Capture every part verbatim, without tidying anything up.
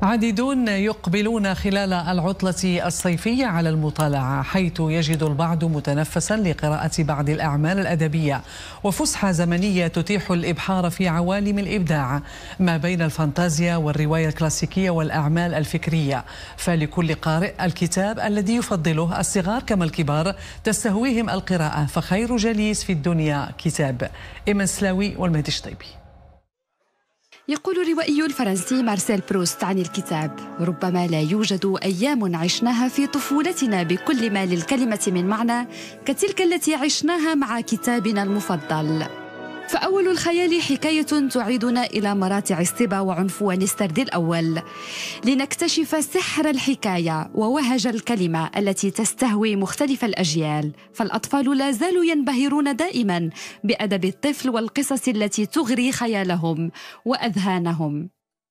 عديدون يقبلون خلال العطلة الصيفية على المطالعة، حيث يجد البعض متنفسا لقراءة بعض الأعمال الأدبية وفسحة زمنية تتيح الإبحار في عوالم الإبداع ما بين الفانتازيا والرواية الكلاسيكية والأعمال الفكرية. فلكل قارئ الكتاب الذي يفضله، الصغار كما الكبار تستهويهم القراءة، فخير جليس في الدنيا كتاب. إيمان سلاوي والمهدي الشطيبي. يقول الروائي الفرنسي مارسيل بروست عن الكتاب: ربما لا يوجد أيام عشناها في طفولتنا بكل ما للكلمة من معنى كتلك التي عشناها مع كتابنا المفضل. فأول الخيال حكاية تعيدنا إلى مراتع الصبا وعنفوان السرد الأول، لنكتشف سحر الحكاية ووهج الكلمة التي تستهوي مختلف الأجيال. فالأطفال لا زالوا ينبهرون دائما بأدب الطفل والقصص التي تغري خيالهم وأذهانهم.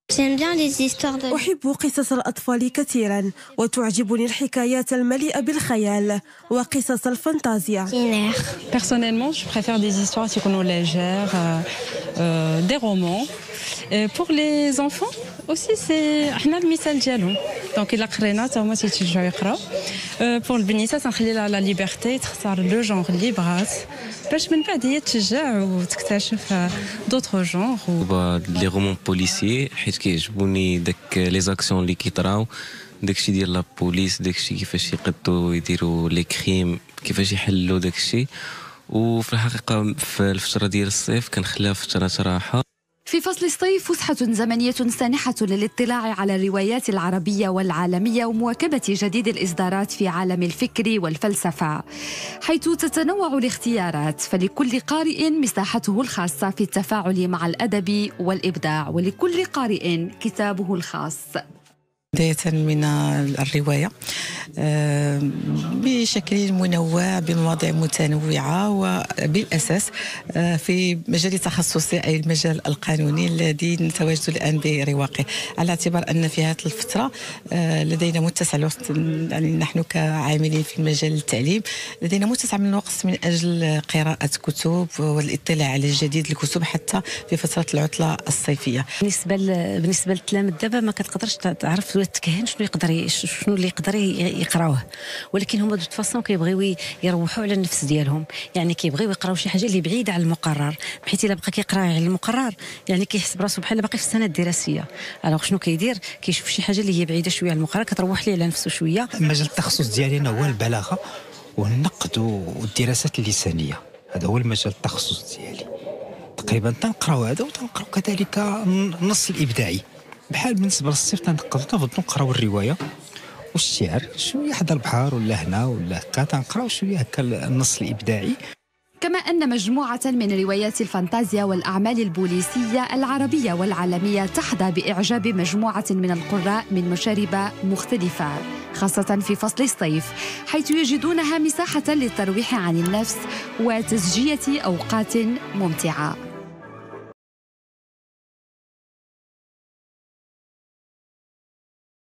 أحب قصص الأطفال كثيرا، وتعجبني الحكايات المليئة بالخيال وقصص الفانتازيا. Personnellement, je préfère des histoires qui sont légères, euh, des romans. Et pour les enfants aussi, c'est احنا المثال ديالهم. دونك إلا قرينا حتى هما تيتشجعوا يقراو. pour البنيتات نخلي لها لا ليبرتي تختار لو جونغ اللي بغات باش من بعد هي تشجع وتكتشف دوطخ جونغ. لي رومون بوليسيي حيت كيعجبوني داك لي زاكسيون اللي كيطراو، داكشي ديال لا بوليس، داكشي كيفاش يقدوا يديروا لي كريم، كيفاش يحلوا داكشي. وفي الحقيقه في الفتره ديال الصيف كنخليها فتره راحه. في فصل الصيف فسحة زمنية سانحة للاطلاع على الروايات العربية والعالمية ومواكبة جديد الإصدارات في عالم الفكر والفلسفة، حيث تتنوع الاختيارات، فلكل قارئ مساحته الخاصة في التفاعل مع الأدب والإبداع، ولكل قارئ كتابه الخاص. بداية من الرواية بشكل منوع بمواضيع متنوعة، وبالأساس في مجال تخصصي أي المجال القانوني الذي نتواجد الآن برواقه، على اعتبار أن في هذه الفترة لدينا متسع الوقت. يعني نحن كعاملين في مجال التعليم لدينا متسع من الوقت من أجل قراءة كتب والاطلاع على جديد الكتب حتى في فترة العطلة الصيفية. بالنسبة بالنسبة للتلاميذ دابا ما كتقدرش تعرف التكهن شنو يقدر شنو اللي يقدر يقراوه، ولكن هما دوت فاصون كيبغيو يروحوا على النفس ديالهم، يعني كيبغيو يقراو شي حاجه اللي بعيده على المقرر، بحيث الا بقى كيقرا على المقرر يعني كيحس براسو بحال باقي في السنه الدراسيه. الوغ شنو كيدير؟ كيشوف شي حاجه اللي هي بعيده شويه على المقرر كتروح ليه على نفسه شويه. مجال التخصص ديالي انا هو البلاغه والنقد والدراسات اللسانيه، هذا هو المجال التخصص ديالي. تقريبا تنقراو هذا وتنقراو كذلك النص الابداعي، بحال بالنسبه للصيف تنقدروا نقراو الروايه والشعر شويه حدا البحر ولا هنا ولا هكا، تنقراو شويه هكا النص الابداعي. كما أن مجموعة من روايات الفانتازيا والأعمال البوليسية العربية والعالمية تحظى بإعجاب مجموعة من القراء من مشارب مختلفة، خاصة في فصل الصيف، حيث يجدونها مساحة للترويح عن النفس وتسجية أوقات ممتعة.